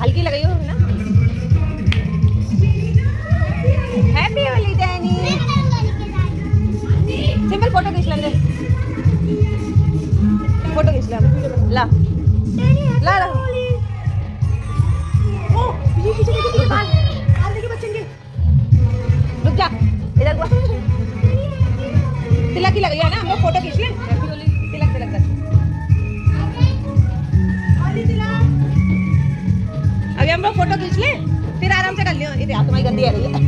हल्की लगाई हो ना। Happy Holi Danny. Simple photo खींच लेंगे, फोटो खींच ले। ला ला ला रुक जा, इधर तिलक ही लगी है ना, हम लोग फोटो खींच ले। तिलक तिलक कर, अभी हम लोग फोटो खींच ले, फिर आराम से कर लियो। इधर तुम्हारी गंदी आ रही है।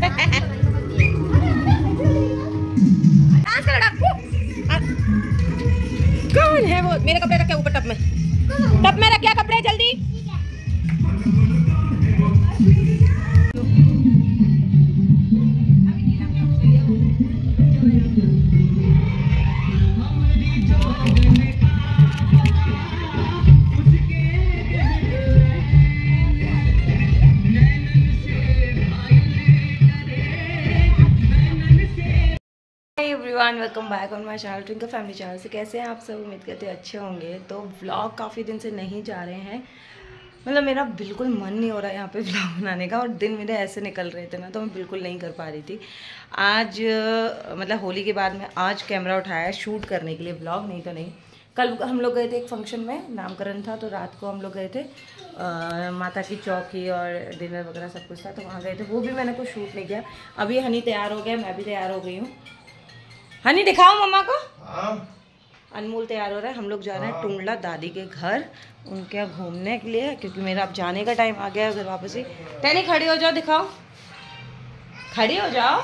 डांस कर डांस। कौन है वो? मेरे कपड़े रखे ऊपर टब में, टब में रख क्या कपड़े जल्दी। Everyone, welcome back on my channel Twinkle family channel से। कैसे हैं आप सब? उम्मीद करते हैं अच्छे होंगे। तो व्लॉग काफ़ी दिन से नहीं जा रहे हैं, मतलब मेरा बिल्कुल मन नहीं हो रहा है यहाँ पे व्लॉग बनाने का, और दिन मेरे ऐसे निकल रहे थे ना, तो मैं बिल्कुल नहीं कर पा रही थी। आज मतलब होली के बाद में आज कैमरा उठाया शूट करने के लिए व्लॉग, नहीं तो नहीं। कल हम लोग गए थे एक फंक्शन में, नामकरण था, तो रात को हम लोग गए थे माता की चौकी और डिनर वगैरह सब कुछ था, तो वहाँ गए थे, वो भी मैंने कुछ शूट नहीं किया। अभी हनी तैयार हो गया, मैं भी तैयार हो गई हूँ। हनी दिखाओ मम्मा को। अनमोल तैयार हो रहा है, हम लोग जा रहे हैं टुंडला दादी के घर उनके यहाँ घूमने के लिए, क्योंकि मेरा अब जाने का टाइम आ गया है घर वापस ही। टैनी खड़ी हो जाओ, दिखाओ, खड़ी हो जाओ।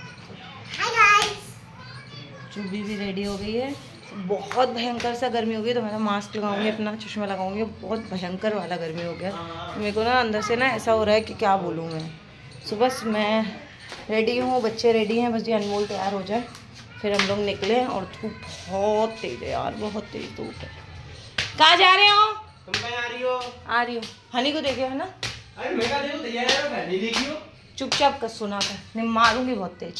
चुब्बी भी रेडी हो गई है। बहुत भयंकर सा गर्मी हो गई, तो मैं मास्क लगाऊंगी, अपना चश्मा लगाऊंगी। बहुत भयंकर वाला गर्मी हो गया मेरे को ना, अंदर से ना ऐसा हो रहा है कि क्या बोलूँ मैं। सुबह से मैं रेडी हूँ, बच्चे रेडी हैं, बस ये अनमोल तैयार हो जाए फिर हम लोग निकले। और धूप बहुत तेज है यार, बहुत तेज धूप है। कहाँ जा रहे हो? तुम कहाँ आ रही हो? आ रही हो, हनी को देखे है ना। अरे मैं कहा देखो तैयार है, मैं नहीं देखी हो। चुपचाप कर, सुना कर, नहीं मारूंगी बहुत तेज।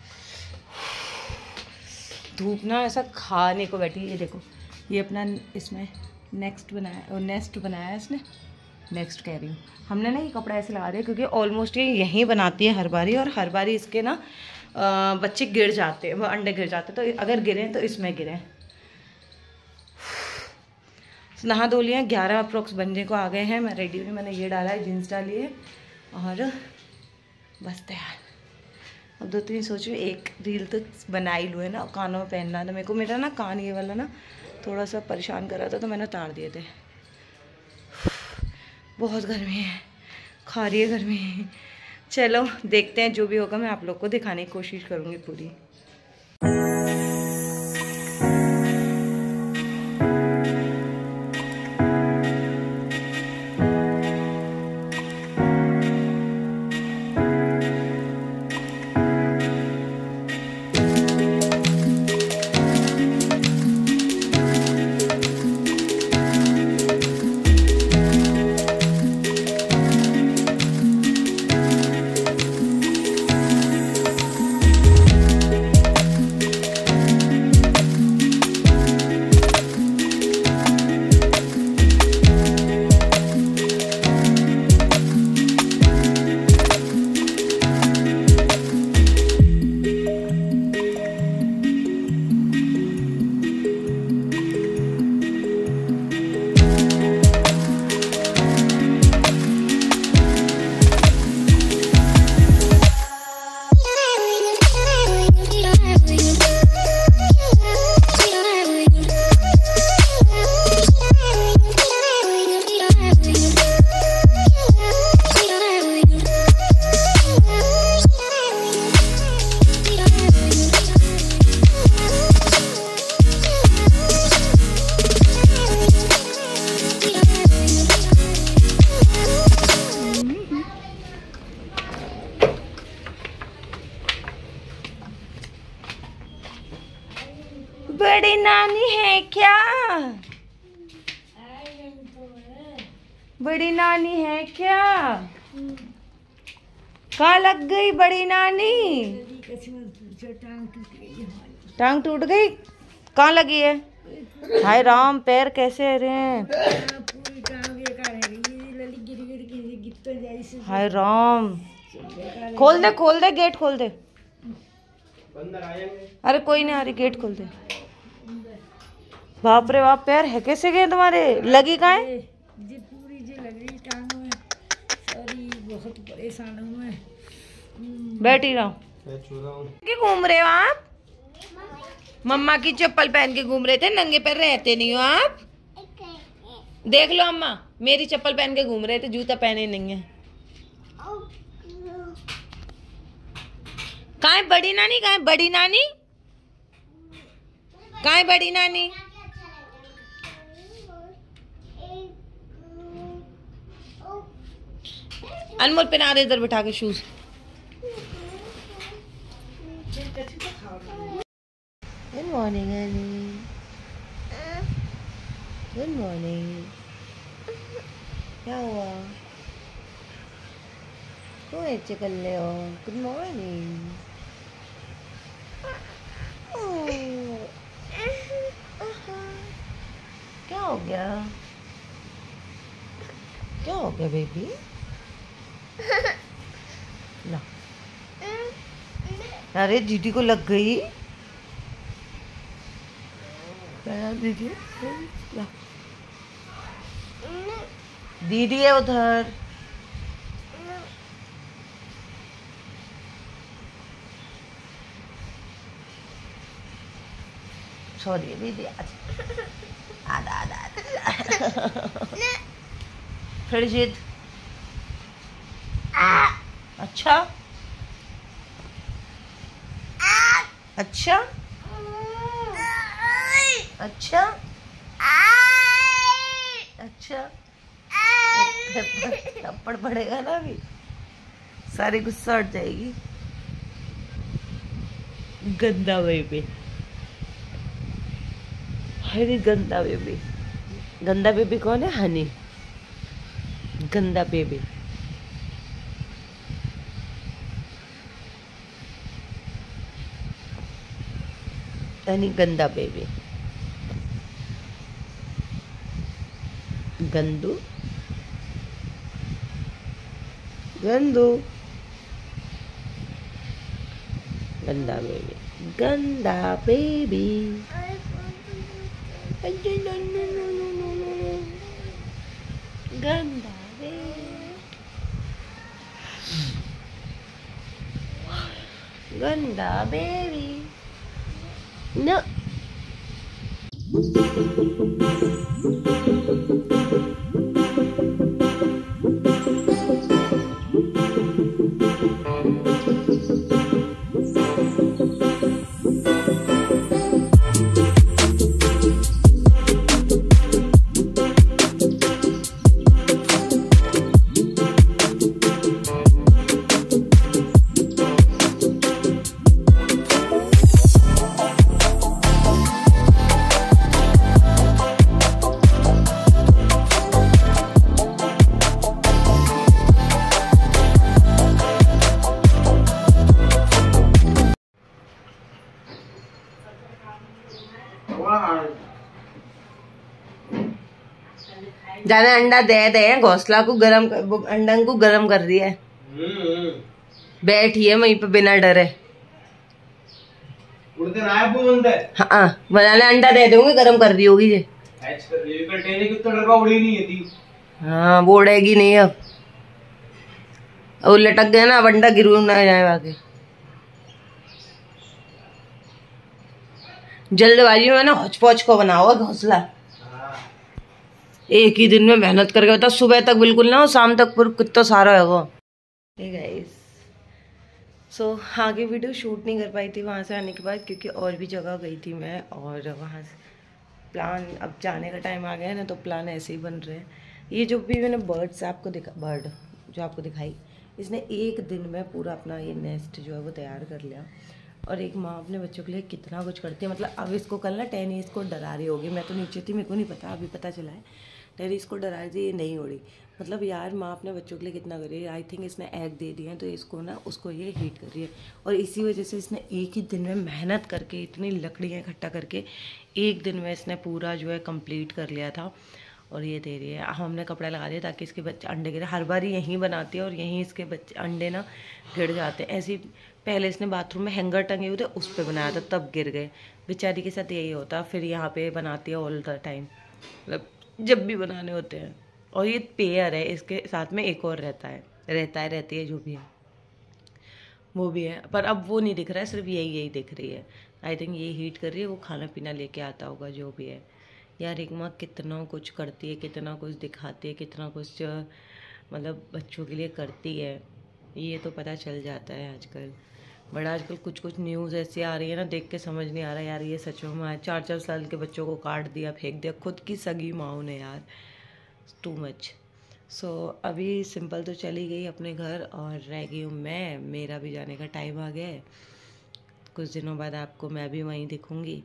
धूप ना ऐसा खाने को बैठी है। ये देखो, ये अपना इसमें नेक्स्ट बनाया, नेस्ट बनाया है इसने, नेक्स्ट कह रही हूँ। हमने ना ये कपड़ा ऐसे लगा दिया क्योंकि ऑलमोस्ट ये यहीं बनाती है हर बारी, और हर बारी इसके ना बच्चे गिर जाते हैं, वो अंडे गिर जाते हैं, तो अगर गिरें तो इसमें गिरें। नहा धो लिए, 11 अप्रोक्स बनने को आ गए हैं। मैं रेडी हुई, मैंने ये डाला है, जीन्स डाली है, और बस तैयार। अब 2-3 सोच रही, एक रील तो बना ही लूँ है ना। कानों में पहनना था मेरे को, मेरा ना कान ये वाला ना थोड़ा सा परेशान कर रहा था, तो मैंने उतार दिए थे। बहुत गर्मी है, खा रही है गर्मी। चलो देखते हैं, जो भी होगा मैं आप लोग को दिखाने की कोशिश करूँगी पूरी। बड़ी नानी है क्या? बड़ी नानी है क्या? कहाँ लग गई बड़ी नानी? टांग टूट गई? कहाँ लगी है? हाय राम, पैर कैसे रहे हैं? हाय राम, खोल दे गेट खोल दे। बंदर आएंगे। अरे कोई नहीं आ रही, गेट खोल दे। बाप रे बाप, पैर है कैसे गए तुम्हारे? लगी कहाँ है? जी पूरी जी लग रही टांगों में, सॉरी बहुत परेशान हूँ मैं। बैठी रहो। कि घूम रहे हो आप? मम्मा की चप्पल पहन के घूम रहे थे, नंगे पैर रहते नहीं हो आप। देख लो अम्मा, मेरी चप्पल पहन के घूम रहे थे, जूता पहने नहीं है। कहाँ है बड़ी नानी? कहाँ है बड़ी नानी? कहाँ है बड़ी नानी? अनमोल पहना दे इधर बिठा के shoes. Good morning Ani, good morning. क्या हुआ? क्यों ऐसे कर ले हो? Good morning. क्या हो गया? क्या हो गया बेबी? ला। अरे दीदी को लग गई। दीदी ला। दीदी है उधर। सॉरी दीदी, आधा आधा फिर जिद। अच्छा अच्छा अच्छा अच्छा, थप्पड़ पड़ेगा ना अभी, सारी गुस्सा हट जाएगी। गंदा बेबी, हनी गंदा बेबी। गंदा बेबी कौन है? हनी गंदा बेबी। हनी गंदा बेबी। गंदू गंदू गंदा बेबी, गंदा बेबी। गंदा बेबी, गंदा बेबी। No. जाने अंडा दे दे, घोंसला को गरम, अंडा को गरम कर रही है। बैठी है वहीं पे बिना डरे। हाँ बनाने अंडा दे दूंगी, गरम कर रही होगी ये। हाँ वो उड़ेगी नहीं अब, वो लटक गया ना, अब अंडा गिरू ना जाए आगे। जल्दबाजी में ना हौच पौच को बनाओ घोंसला। एक ही दिन में मेहनत करके बता, सुबह तक बिल्कुल ना, शाम तक पूरा कितना सारा है वो। हे गाइस, सो आगे वीडियो शूट नहीं कर पाई थी वहाँ से आने के बाद, क्योंकि और भी जगह गई थी मैं, और वहाँ से प्लान, अब जाने का टाइम आ गया है ना, तो प्लान ऐसे ही बन रहे हैं। ये जो भी मैंने बर्ड्स आपको बर्ड जो आपको दिखाई, इसने एक दिन में पूरा अपना ये नेस्ट जो है वो तैयार कर लिया। और एक माँ अपने बच्चों के लिए कितना कुछ करती है। मतलब अब इसको कल ना टैनी इसको डरा रही होगी, मैं तो नीचे थी, मेरे को नहीं पता, अभी पता चला है। टैनी इसको डरा रही थी, ये नहीं उड़ी। मतलब यार माँ अपने बच्चों के लिए कितना कर रही है। आई थिंक इसने एग दे दिए हैं, तो इसको ना उसको ये हीट कर रही है। और इसी वजह से इसने एक ही दिन में मेहनत करके, इतनी लकड़ियाँ इकट्ठा करके एक दिन में इसने पूरा जो है कंप्लीट कर लिया था। और ये दे रही है। हमने कपड़ा लगा दिया ताकि इसके बच्चे अंडे गिरे। हर बार यहीं बनाती है और यहीं इसके बच्चे अंडे ना गिर जाते हैं। ऐसे पहले इसने बाथरूम में हैंगर टंगे हुए थे उस पर बनाया था, तब गिर गए। बेचारी के साथ यही होता। फिर यहाँ पे बनाती है ऑल द टाइम, मतलब जब भी बनाने होते हैं। और ये पेयर है, इसके साथ में एक और रहती है जो भी है वो भी है, पर अब वो नहीं दिख रहा है, सिर्फ यही दिख रही है। आई थिंक ये हीट कर रही है, वो खाना पीना लेके आता होगा जो भी है। यार एक माँ कितना कुछ करती है, कितना कुछ दिखाती है, कितना कुछ मतलब बच्चों के लिए करती है, ये तो पता चल जाता है आजकल। बट आजकल कुछ न्यूज़ ऐसी आ रही है ना, देख के समझ नहीं आ रहा यार ये सच में 4-4 साल के बच्चों को काट दिया, फेंक दिया, खुद की सगी माँ ने यार, टू मच। सो अभी सिंपल तो चली गई अपने घर और रह गई हूँ मैं। मेरा भी जाने का टाइम आ गया है। कुछ दिनों बाद आपको मैं भी वहीं दिखूँगी।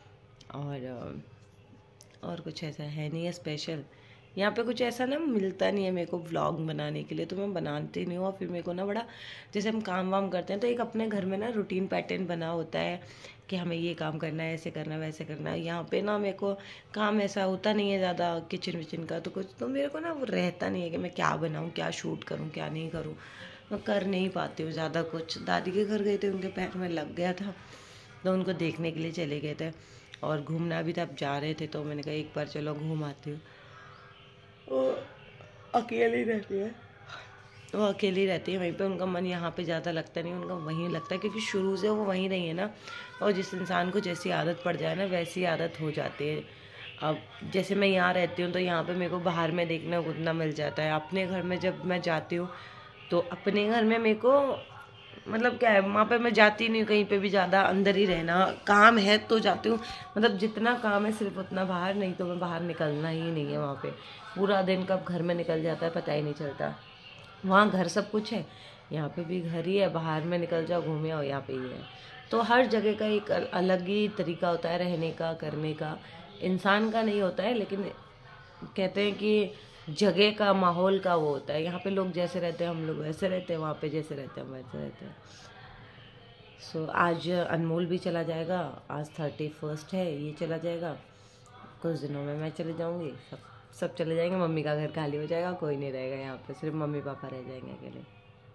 और कुछ ऐसा है नहीं है स्पेशल। यहाँ पे कुछ ऐसा ना मिलता नहीं है मेरे को व्लॉग बनाने के लिए, तो मैं बनाती नहीं हूँ। और फिर मेरे को ना बड़ा, जैसे हम काम वाम करते हैं तो एक अपने घर में ना रूटीन पैटर्न बना होता है कि हमें ये काम करना है, ऐसे करना है, वैसे करना है। यहाँ पे ना मेरे को काम ऐसा होता नहीं है ज़्यादा किचन विचन का, तो कुछ तो मेरे को ना वो रहता नहीं है कि मैं क्या बनाऊँ, क्या शूट करूँ, क्या नहीं करूँ। मैं कर नहीं पाती हूँ ज़्यादा कुछ। दादी के घर गए थे, उनके पैर में लग गया था तो उनको देखने के लिए चले गए थे। और घूमना भी तब जा रहे थे तो मैंने कहा एक बार चलो घूम आती हूँ। वो अकेली रहती है, वहीं पे। उनका मन यहाँ पे ज़्यादा लगता नहीं, उनका वहीं लगता है क्योंकि शुरू से वो वहीं रही है ना। और जिस इंसान को जैसी आदत पड़ जाए ना वैसी आदत हो जाती है। अब जैसे मैं यहाँ रहती हूँ तो यहाँ पे मेरे को बाहर में देखना कूदना मिल जाता है। अपने घर में जब मैं जाती हूँ तो अपने घर में मेरे को मतलब क्या है, वहाँ पे मैं जाती नहीं कहीं पे भी, ज़्यादा अंदर ही रहना। काम है तो जाती हूँ, मतलब जितना काम है सिर्फ उतना बाहर, नहीं तो मैं बाहर निकलना ही नहीं है। वहाँ पे पूरा दिन कब घर में निकल जाता है पता ही नहीं चलता। वहाँ घर सब कुछ है, यहाँ पे भी घर ही है, बाहर में निकल जाओ घूमे आओ, यहाँ पे ही है। तो हर जगह का एक अलग ही तरीका होता है रहने का, करने का। इंसान का नहीं होता है, लेकिन कहते हैं कि जगह का, माहौल का वो होता है। यहाँ पे लोग जैसे रहते हैं हम लोग वैसे रहते हैं, वहाँ पे जैसे रहते हैं हम वैसे रहते हैं। सो आज अनमोल भी चला जाएगा, आज 31 है, ये चला जाएगा। कुछ दिनों में मैं चले जाऊँगी, सब चले जाएंगे। मम्मी का घर खाली हो जाएगा, कोई नहीं रहेगा यहाँ पे, सिर्फ मम्मी पापा रह जाएंगे अकेले,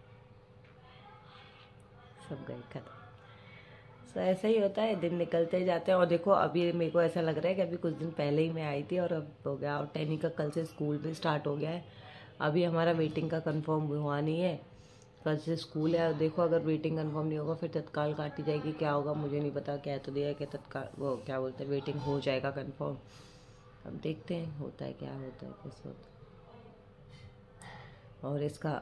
सब गए खत्म। सो ऐसा ही होता है, दिन निकलते जाते हैं। और देखो अभी मेरे को ऐसा लग रहा है कि अभी कुछ दिन पहले ही मैं आई थी और अब हो गया। और टैनी का कल से स्कूल भी स्टार्ट हो गया है। अभी हमारा वेटिंग का कंफर्म हुआ नहीं है, कल से स्कूल है। देखो अगर वेटिंग कंफर्म नहीं होगा फिर तत्काल काटी जाएगी, क्या होगा मुझे नहीं पता। कह तो दिया है कि तत्काल वो क्या बोलते हैं वेटिंग हो जाएगा कंफर्म। अब देखते हैं होता है क्या होता है, कैसे होता है। और इसका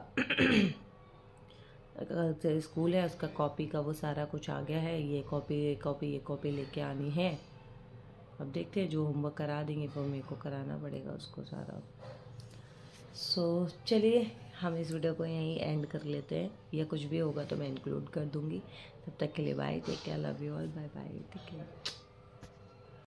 से स्कूल है, उसका कॉपी का वो सारा कुछ आ गया है। ये कॉपी लेके आनी है। अब देखते हैं, जो होमवर्क करा देंगे वो मेरे को कराना पड़ेगा उसको सारा। सो चलिए हम इस वीडियो को यहीं एंड कर लेते हैं, या कुछ भी होगा तो मैं इंक्लूड कर दूँगी। तब तक के लिए bye, take care, love you all, bye bye, ठीक है।